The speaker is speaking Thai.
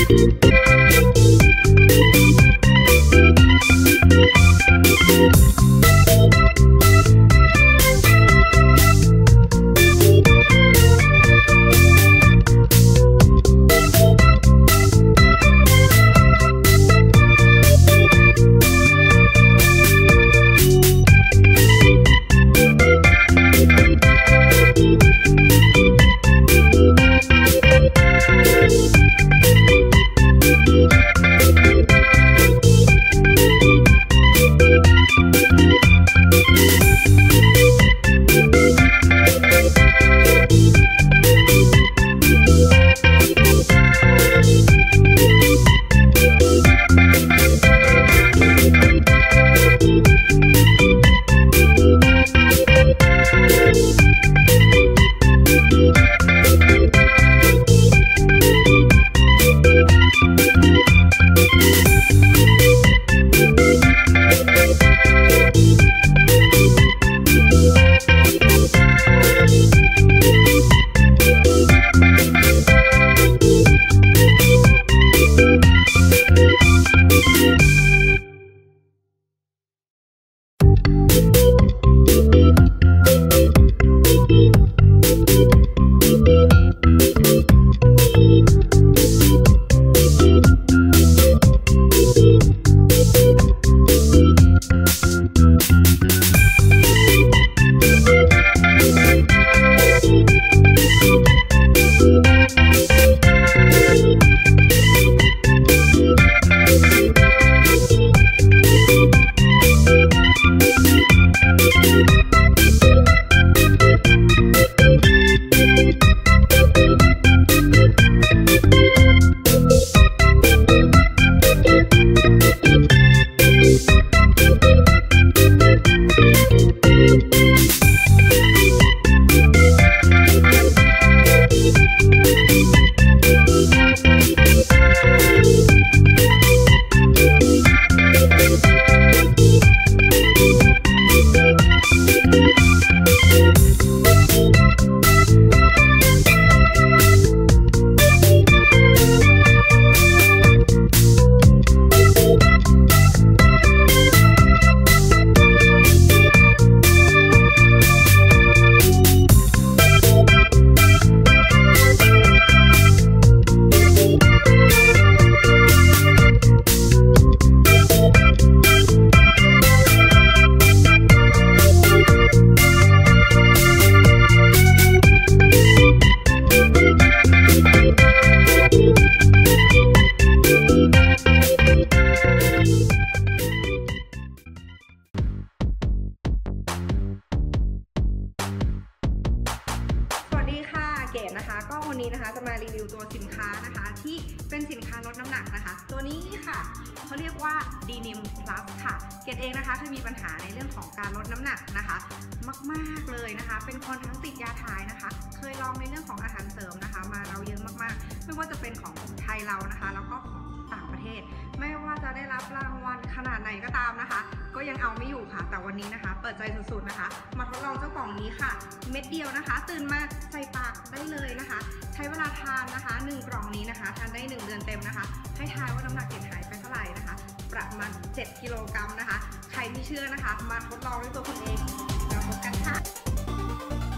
วันนี้นะคะจะมารีวิวตัวสินค้านะคะที่เป็นสินค้าลดน้ำหนักนะคะตัวนี้ค่ะเขาเรียกว่า Denim Plus ค่ะเกดเองนะคะเคยมีปัญหาในเรื่องของการลดน้ำหนักนะคะมากๆเลยนะคะเป็นคนทั้งติดยาถ่ายนะคะเคยลองในเรื่องของอาหารเสริมนะคะมาเราเยอะมากๆไม่ว่าจะเป็นของไทยเรานะคะแล้วก็ของต่างประเทศไม่ว่าจะได้รับรางวัลขนาดไหนก็ตามนะคะก็ยังเอาไม่อยู่ค่ะแต่วันนี้นะคะเปิดใจสุดๆนะคะมาทดลองเจ้ากล่องนี้ค่ะเม็ดเดียวนะคะตื่นมาใส่ปากได้เลยนะคะใช้เวลาทานนะคะ1กล่องนี้นะคะทานได้1เดือนเต็มนะคะให้ทายว่าน้ำหนักเกดหายไปเท่าไหร่นะคะประมาณ7กิโลกรัมนะคะใครที่เชื่อนะคะมาทดลองด้วยตัวคุณเองเราพบกันค่ะ